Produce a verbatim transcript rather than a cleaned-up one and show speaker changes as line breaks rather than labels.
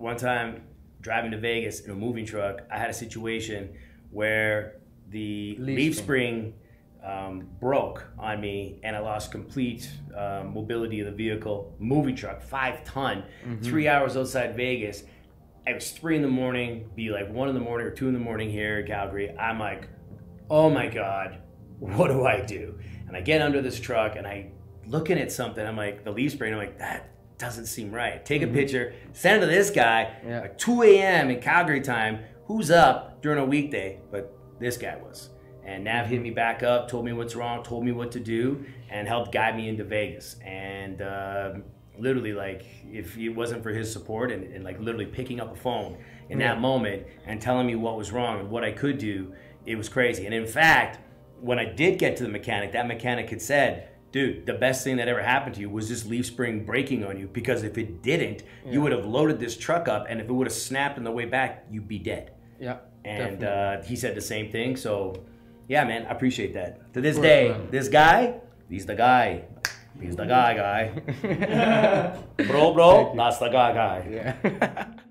one time driving to Vegas in a moving truck, I had a situation where the leaf, leaf spring um, broke on me and I lost complete um, mobility of the vehicle. Moving truck, five ton, mm-hmm. three hours outside Vegas. It was three in the morning, be like one in the morning or two in the morning here in Calgary. I'm like, oh my God, what do I do? And I get under this truck and I looking at something, I'm like, the leaf spring, I'm like, that doesn't seem right. Take a mm-hmm. picture, send it to this guy yeah. at two A M in Calgary time, who's up during a weekday, but this guy was. And Nav hit me back up, told me what's wrong, told me what to do, and helped guide me into Vegas. And uh, literally, like, if it wasn't for his support and, and like literally picking up a phone in yeah. that moment and telling me what was wrong and what I could do, it was crazy. And in fact, when I did get to the mechanic, that mechanic had said, dude, the best thing that ever happened to you was this leaf spring breaking on you, because if it didn't, yeah. you would have loaded this truck up, and if it would have snapped on the way back, you'd be dead.
Yeah,
and uh, he said the same thing. So, yeah, man, I appreciate that. To this day, this guy, he's the guy. He's the guy, guy. Bro, bro, that's the guy, guy.
Yeah.